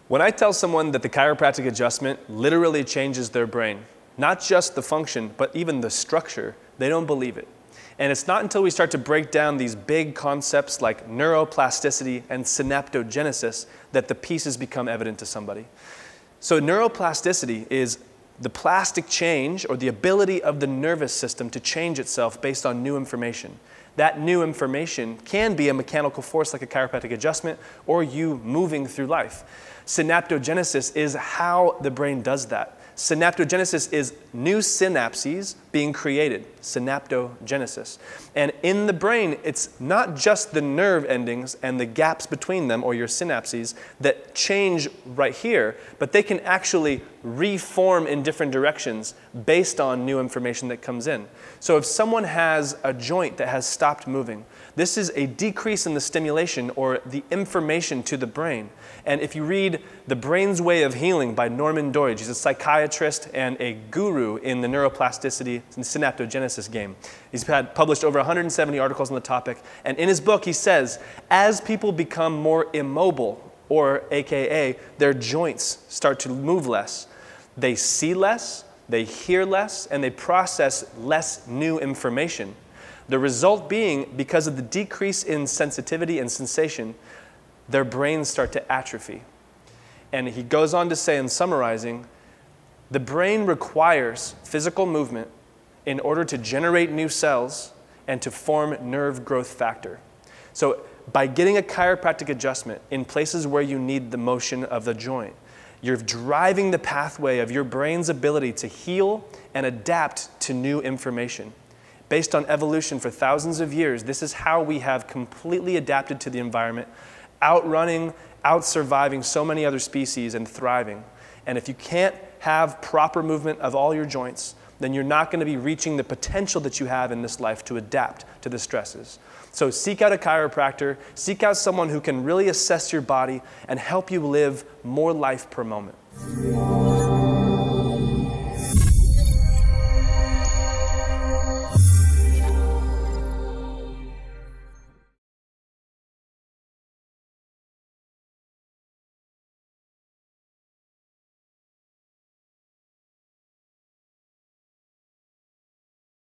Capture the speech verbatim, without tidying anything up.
When I tell someone that the chiropractic adjustment literally changes their brain, not just the function, but even the structure, they don't believe it. And it's not until we start to break down these big concepts like neuroplasticity and synaptogenesis that the pieces become evident to somebody. So neuroplasticity is the plastic change or the ability of the nervous system to change itself based on new information. That new information can be a mechanical force like a chiropractic adjustment or you moving through life. Synaptogenesis is how the brain does that. Synaptogenesis is new synapses being created, synaptogenesis. And in the brain, it's not just the nerve endings and the gaps between them or your synapses that change right here, but they can actually reform in different directions based on new information that comes in. So if someone has a joint that has stopped moving, this is a decrease in the stimulation or the information to the brain. And if you read The Brain's Way of Healing by Norman Doidge, he's a psychiatrist and a guru in the neuroplasticity and synaptogenesis game. He's had published over one hundred seventy articles on the topic. And in his book, he says, as people become more immobile, or A K A their joints start to move less, they see less, they hear less, and they process less new information. The result being, because of the decrease in sensitivity and sensation, their brains start to atrophy. And he goes on to say in summarizing, the brain requires physical movement in order to generate new cells and to form nerve growth factor. So by getting a chiropractic adjustment in places where you need the motion of the joint, you're driving the pathway of your brain's ability to heal and adapt to new information. Based on evolution for thousands of years, this is how we have completely adapted to the environment, outrunning, out-surviving so many other species and thriving. And if you can't have proper movement of all your joints, then you're not going to be reaching the potential that you have in this life to adapt to the stresses. So seek out a chiropractor, seek out someone who can really assess your body and help you live more life per moment.